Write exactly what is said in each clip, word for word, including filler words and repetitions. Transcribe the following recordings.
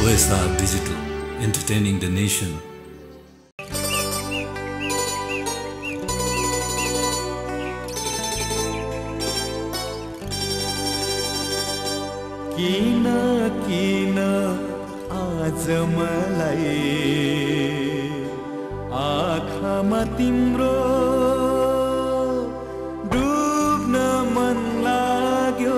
O S R Digital, entertaining the nation. Kina Kina आज मलाई आँखामा तिम्रो डुब्न मन लाग्यो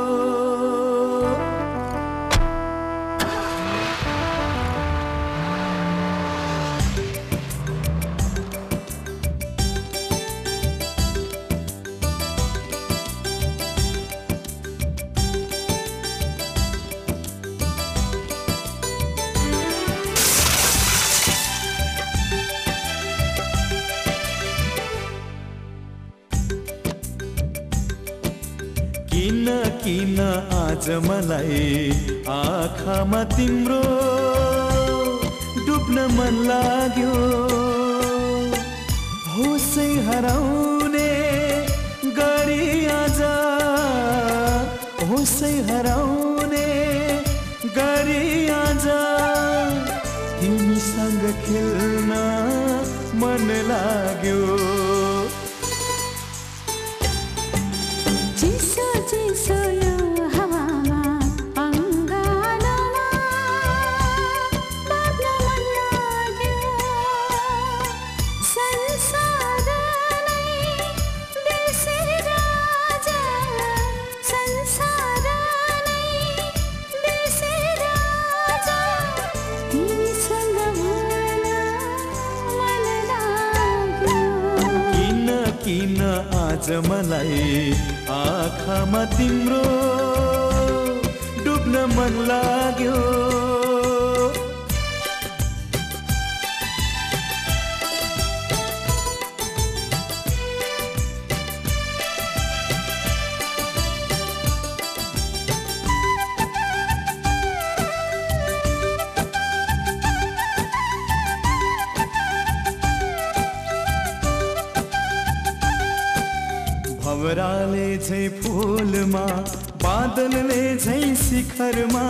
किना किना आज मलाई आँखामा तिम्रो डुब्न मन लाग्यो होसै हराउने गरी आज होसै हराउने गरी आज तिमीसँग खेल्न मन लाग्यो आज मलाई आँखामा तिम्रो डुब्न मन लाग्यो भवराले झै फूलमा बादलले झै शिखरमा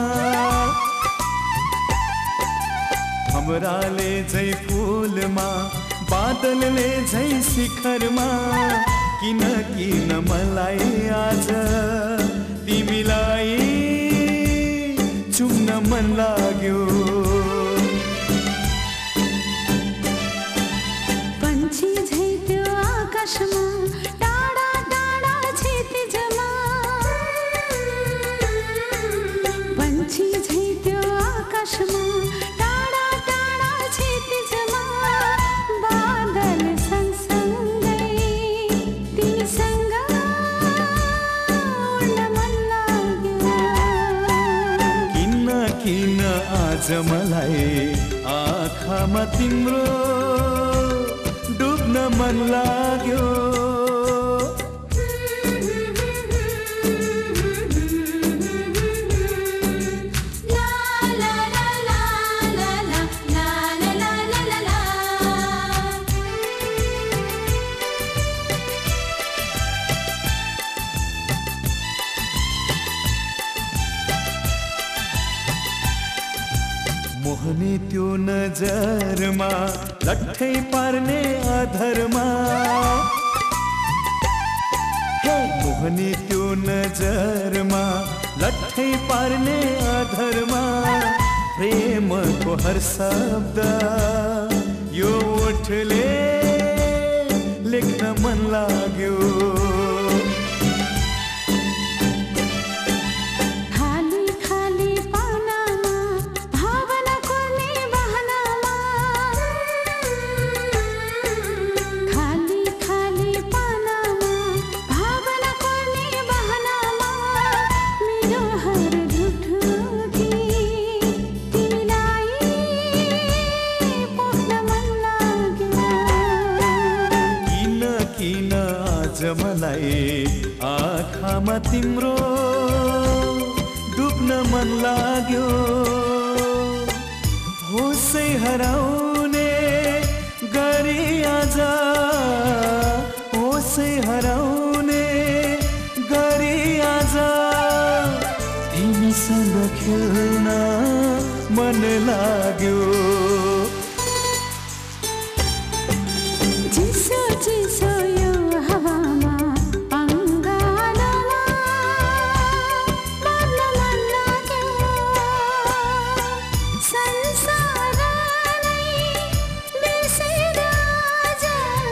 भवराले झै फूलमा बादलले झै शिखरमा किन किन मलाई आज तिमीलाई चुम्न मन लाग्यो पंछी झै त्यो आकाशमा आज मलाई आँखामा तिम्रो डुब्न मन लाग्यो मोहनी त्यो नजरमा लट्ठै पार्ने अधरमा हे मोहनी त्यो नजरमा लट्ठै पार्ने अधरमा प्रेमको हर शब्द यो ओठले लेख्न मन लाग्यो मलाई आँखामा तिम्रो डुब्न मन लाग्यो होसै हराउने गरी आज होसै हराउने गरी आज तिमीसँग खेल्न मन लाग्यो चिसो चिसो यो हावामा अङ्गालोमा मर्न मन लाग्यो संसारलाई बिर्सेर आज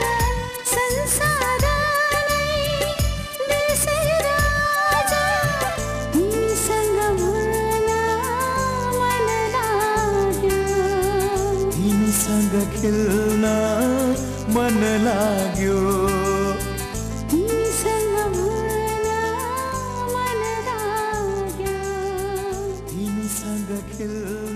संसारलाई बिर्सेर आज तिमीसँग उड्न मन लाग्यो तिमीसँग खेल्न मन लाग्यो तिमीसँग उड्न मन लाग्यो तिमीसँग खेल्न